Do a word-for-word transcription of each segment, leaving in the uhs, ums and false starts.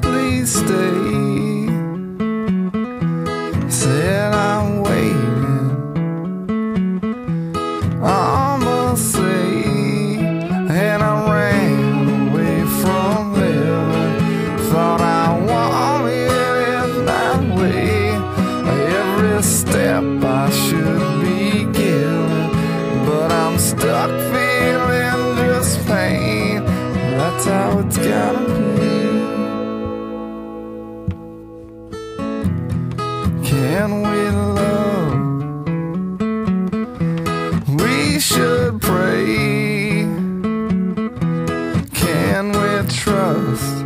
please stay? Said I'm waiting on the sea, and I ran away from living. Thought I wanted it that way. Every step I should be giving, but I'm stuck feeling just pain. That's how it's gotta be. Can we love? We should pray. Can we trust?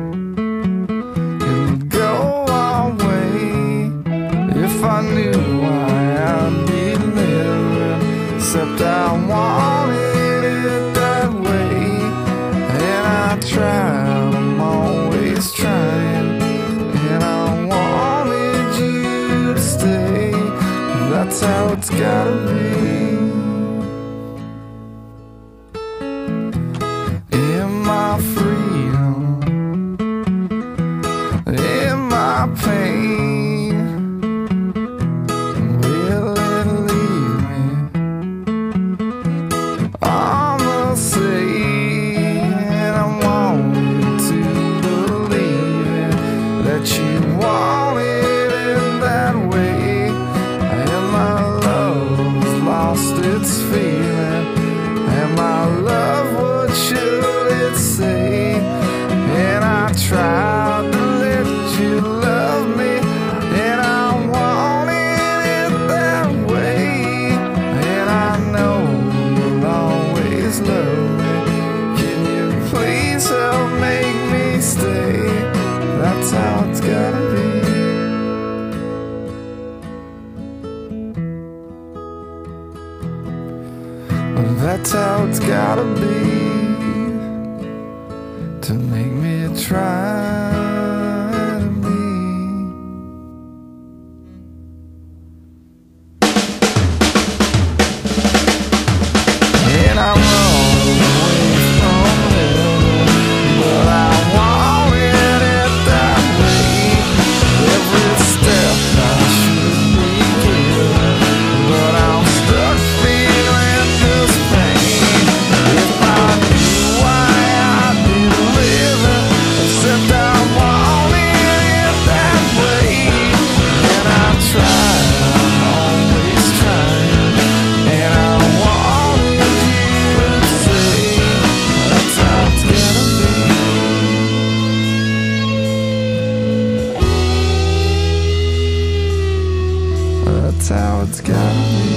It'll go our way. If I knew why I'd be living, except I wanted it that way. And I tried, I'm always trying, and I wanted you to stay. That's how it's gotta be. In my freedom, in my pain, will it leave me on the sea? And I wanted to believe it, that you wanted it that way. And my love's lost its feeling, and my love, what should it say? And I tried to let you love me, and I wanted it that way. And I know you'll always love me. Can you please help make me stay? That's how it's gotta be. That's how it's gotta be, to make me try to be. And I run away from living, but I wanted it that way. Every step I should be giving, but I'm stuck feeling this pain. If I knew why I'd be living, except I wanted it that way. And I tried, I'm always trying, and I wanted you to say, that's how it's gotta be. That's how it's gotta be.